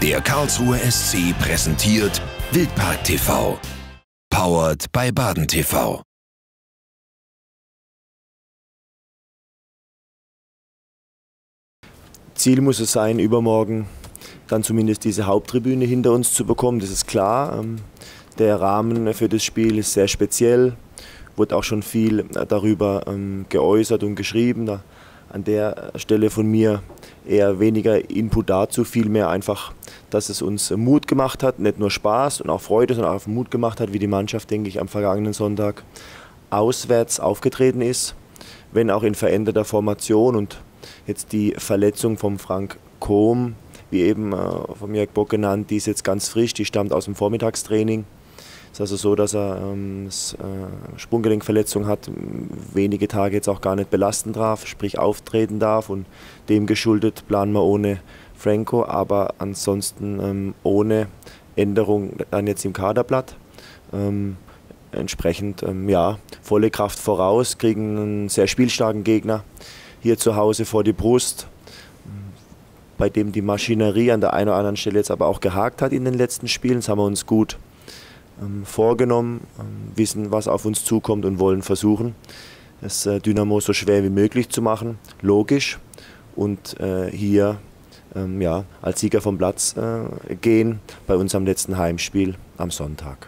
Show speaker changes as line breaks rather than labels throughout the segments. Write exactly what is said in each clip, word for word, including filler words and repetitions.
Der Karlsruher S C präsentiert Wildpark T V. Powered by Baden T V.
Ziel muss es sein, übermorgen dann zumindest diese Haupttribüne hinter uns zu bekommen. Das ist klar. Der Rahmen für das Spiel ist sehr speziell. Wurde auch schon viel darüber geäußert und geschrieben. An der Stelle von mir eher weniger Input dazu, vielmehr einfach, dass es uns Mut gemacht hat, nicht nur Spaß und auch Freude, sondern auch Mut gemacht hat, wie die Mannschaft, denke ich, am vergangenen Sonntag auswärts aufgetreten ist, wenn auch in veränderter Formation. Und jetzt die Verletzung vom Frank Kohm, wie eben äh, von Jörg Bock genannt, die ist jetzt ganz frisch, die stammt aus dem Vormittagstraining. Es ist also so, dass er ähm, äh, Sprunggelenkverletzung hat, wenige Tage jetzt auch gar nicht belasten darf, sprich auftreten darf, und dem geschuldet planen wir ohne Franco, aber ansonsten ähm, ohne Änderung dann jetzt im Kaderblatt. Ähm, entsprechend ähm, ja, volle Kraft voraus, kriegen einen sehr spielstarken Gegner hier zu Hause vor die Brust, bei dem die Maschinerie an der einen oder anderen Stelle jetzt aber auch gehakt hat in den letzten Spielen. Das haben wir uns gut ähm, vorgenommen, ähm, wissen, was auf uns zukommt und wollen versuchen, das äh, Dynamo so schwer wie möglich zu machen, logisch, und äh, hier ähm, ja, als Sieger vom Platz äh, gehen bei unserem letzten Heimspiel am Sonntag.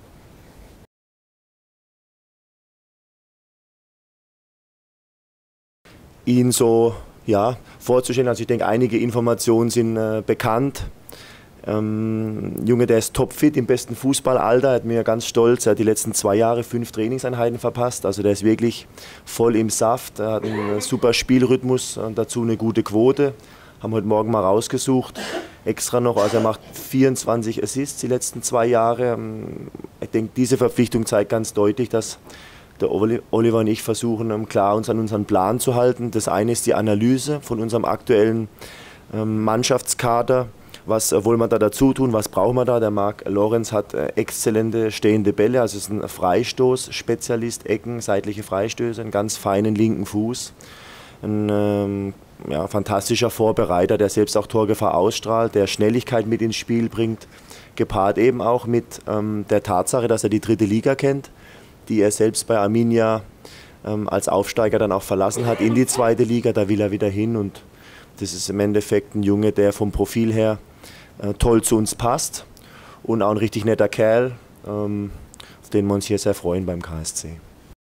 Ihn so ja, vorzustellen, also ich denke, einige Informationen sind äh, bekannt. Ähm, Junge, der ist topfit im besten Fußballalter, hat mir ganz stolz, er hat die letzten zwei Jahre fünf Trainingseinheiten verpasst, also der ist wirklich voll im Saft, er hat einen super Spielrhythmus und dazu eine gute Quote. Haben heute Morgen mal rausgesucht, extra noch, also er macht vierundzwanzig Assists die letzten zwei Jahre. Ich denke, diese Verpflichtung zeigt ganz deutlich, dass der Oliver und ich versuchen, klar uns an unseren Plan zu halten. Das eine ist die Analyse von unserem aktuellen Mannschaftskader. Was wollen wir da dazu tun? Was brauchen wir da? Der Marc Lorenz hat exzellente stehende Bälle, also ist ein Freistoßspezialist, Ecken, seitliche Freistöße, einen ganz feinen linken Fuß. Ein ähm, ja, fantastischer Vorbereiter, der selbst auch Torgefahr ausstrahlt, der Schnelligkeit mit ins Spiel bringt, gepaart eben auch mit ähm, der Tatsache, dass er die dritte Liga kennt, die er selbst bei Arminia ähm, als Aufsteiger dann auch verlassen hat in die zweite Liga. Da will er wieder hin, und das ist im Endeffekt ein Junge, der vom Profil her äh, toll zu uns passt und auch ein richtig netter Kerl, ähm, auf den wir uns hier sehr freuen beim K S C.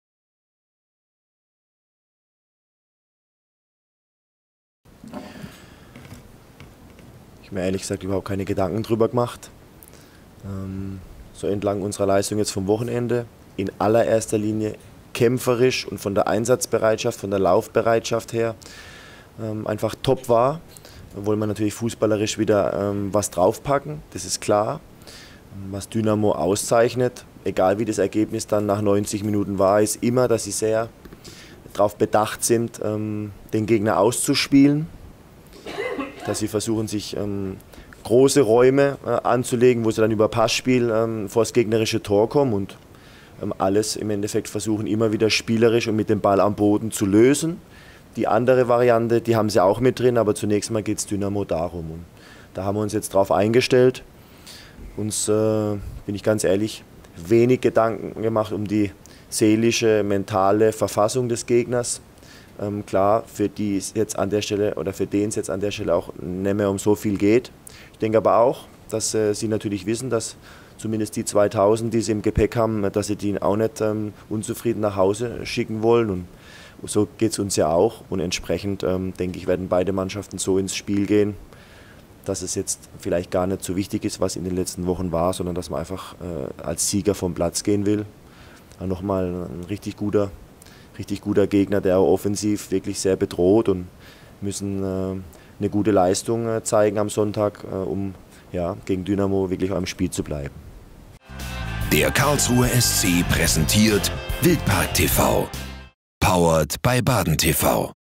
Ich habe mir ehrlich gesagt überhaupt keine Gedanken drüber gemacht. Ähm, so entlang unserer Leistung jetzt vom Wochenende, in allererster Linie kämpferisch und von der Einsatzbereitschaft, von der Laufbereitschaft her ähm, einfach top war. Da wollen wir natürlich fußballerisch wieder ähm, was draufpacken, das ist klar. Was Dynamo auszeichnet, egal wie das Ergebnis dann nach neunzig Minuten war, ist immer, dass sie sehr darauf bedacht sind, ähm, den Gegner auszuspielen. Dass sie versuchen, sich ähm, große Räume äh, anzulegen, wo sie dann über Passspiel ähm, vor das gegnerische Tor kommen, und ähm, alles im Endeffekt versuchen, immer wieder spielerisch und mit dem Ball am Boden zu lösen. Die andere Variante, die haben sie auch mit drin, aber zunächst mal geht es Dynamo darum. Und da haben wir uns jetzt drauf eingestellt, uns, äh, bin ich ganz ehrlich, wenig Gedanken gemacht um die seelische, mentale Verfassung des Gegners. Ähm, klar, für die es jetzt an der Stelle oder für den es jetzt an der Stelle auch nicht mehr um so viel geht. Ich denke aber auch, dass äh, sie natürlich wissen, dass zumindest die zweitausend, die sie im Gepäck haben, dass sie die auch nicht ähm, unzufrieden nach Hause schicken wollen. Und so geht es uns ja auch. Und entsprechend, ähm, denke ich, werden beide Mannschaften so ins Spiel gehen, dass es jetzt vielleicht gar nicht so wichtig ist, was in den letzten Wochen war, sondern dass man einfach äh, als Sieger vom Platz gehen will. Nochmal ein richtig guter Richtig guter Gegner, der auch offensiv wirklich sehr bedroht, und müssen äh, eine gute Leistung äh, zeigen am Sonntag, äh, um ja, gegen Dynamo wirklich auch im Spiel zu bleiben.
Der Karlsruher S C präsentiert Wildpark T V. Powered by Baden T V.